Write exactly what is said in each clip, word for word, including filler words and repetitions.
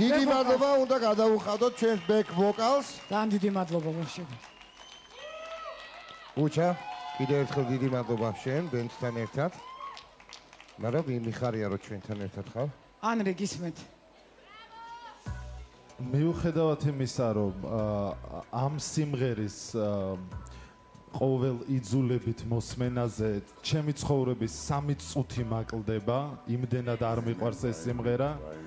დიდი მადლობა, უნდა გადავუხადოთ ჩვენს back vocals. ძალიან დიდი მადლობა ბავშვი. უჩა, კიდევ ერთხელ დიდი მადლობა შენ, ბენდთან ერთად. მაგრამ მიხარია რომ ჩვენთან ერთად ხარ. ანრი გისმენთ. მიუხედავად იმისა, რომ ამ სიმღერის ყოველ იძულებით მოსმენაზე ჩემი ცხოვრების სამი წუთი მაკლდება, იმდენად არ მიყვარს ეს სიმღერა.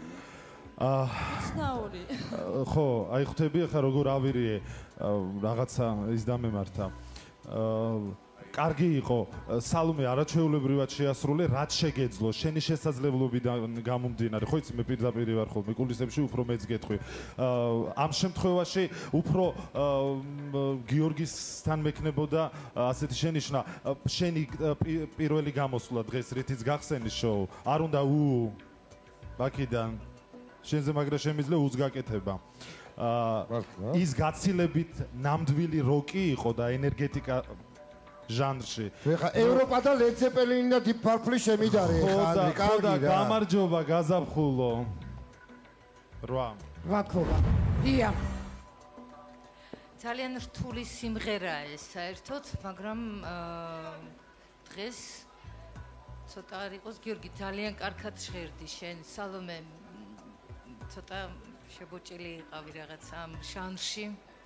ცნაური. ხო, აი ხვდები ახლა როგორ ავირიე რაღაცა ის დამემართა. კარგი იყო, სალომე არაჩვეულებრივად შეასრულე, რაც შეგეძლო, შენი შესაძლებლობიდან გამომდინარე. ხო იცი, მე პირდაპირ ვარ ხოლმე კულისებში უფრო მეც გეტყვი. ამ შემთხვევაში უფრო გიორგისთან მექნებოდა ასეთი შენიშვნა, შენი პირველი გამოსვლა დღეს რითიც გახსენი შოუ, არ უნდა უ ბაქიდან შენზე მაგრა შემიძლია უს გაკეთება. ის გაცილებით ნამდვილი როკი იყო და ენერგეტიკა ჟანრში. ეხა ევროპა და ლედ ზეპელინი და დიპ პარპლი შემიდარე ეხა ანდრი, კარგი რა. გამარჯობა, გაზაფხულო. რვა. ვაქობა. ია. ძალიან რთული სიმღერაა ეს საერთოდ, მაგრამ დღეს ცოტა არ იყოს გიორგი, ძალიან კარგად ჟღერდი შენ, სალომე. ცოტა შებოჭილი იყავი რაღაც ამ ჟანრში.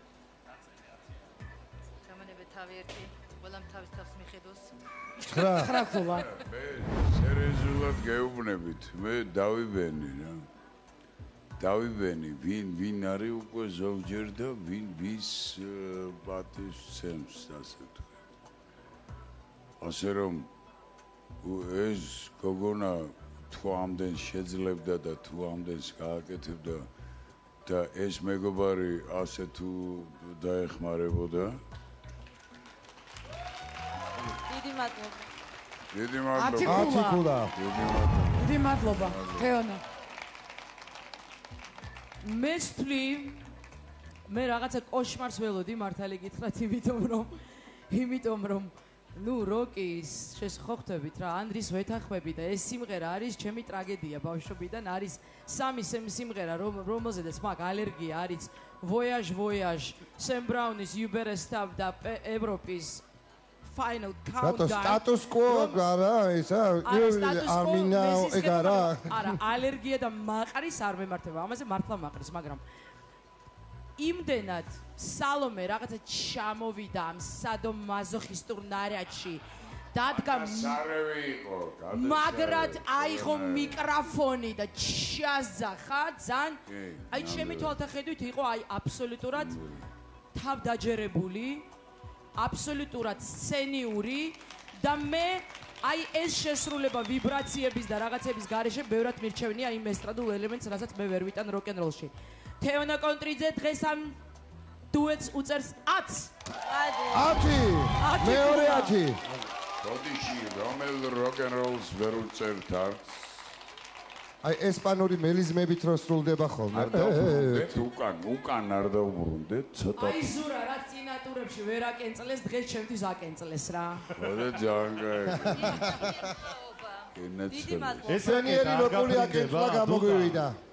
გამანებე თავი ერთი, ყველამ თავის თავს მიხედოს. ცხრა ქულა. მე სერიოზულად გეუბნებით, მე დავიბენი რა. დავიბენი, ვინ ვინ არის უკვე ზოგჯერ და ვინ ვის პატივს ცემს, ასე თქვა. ასე რომ ეს გოგონა თუ ამდენ შეძლებდა და თუ ამდენს გააკეთებდა და ეს მეგობარი ასე თუ დაეხმარებოდა. დიდი მადლობა. დიდი მადლობა. ათიკულა. დიდი მადლობა. დიდი მადლობა. თეონა. მე ვთვლი მე რაღაცა კოშმარს ველოდი მართალი გითხრათ, იმიტომ რომ იმიტომ რომ ნუ როკის შესხოხთებით რა, ანდრის ვეთანხმები და ეს სიმღერა არის ჩემი ტრაგედია ბავშვობიდან, არის სამი სიმღერა რომელზედაც მაქვს ალერგია, არის voyage voyage, Sam Brown-ის You Better Stop და ევროპის final countdown. Status quo gara, ისა არმინა ეგარა. არა, ალერგია და მაყრის არ მემართება. ამაზე მართლა მაყრის, მაგრამ იმდენად სალომე რაღაცა ჩამოვიდა ამ სადომაზოხისტურ ნარადში. დადგა სარევი იყო, მაგრად აიღო მიკროფონი და ჩაზახა ძალიან. აი ჩემი თვალთახედვით იყო აი აბსოლუტურად თავდაჯერებული. აბსოლუტურად სცენიური და მე აი ეს შესრულება ვიბრაციების და რაღაცების გარეშე ბევრად მირჩევნია იმ ესტრადულ ელემენტს, რასაც მე ვერ ვიტან როკ-ენ-როლში. თეონა კონტრიძე დღეს ამ დუეტს უწერს ათს. ათი. მეორე ათი. ბოდიში რომელ როკ-ენ-როლს ვერ უწერთ არც? აი ესპანური მელიზმებით რო სრულდება ხოლმე. არ დაუბრუნდეთ უკან, უკან არ დაუბრუნდეთ ცოტა. აი ზურა რაც წინატურებში ვერ აკენწლეს, დღეს ჩემთვის აკენწლეს რა. ხოდა ძალიან კარგი. დიდი მადლობა. ესენიერი როკული აკენწლა გამოგვივიდა.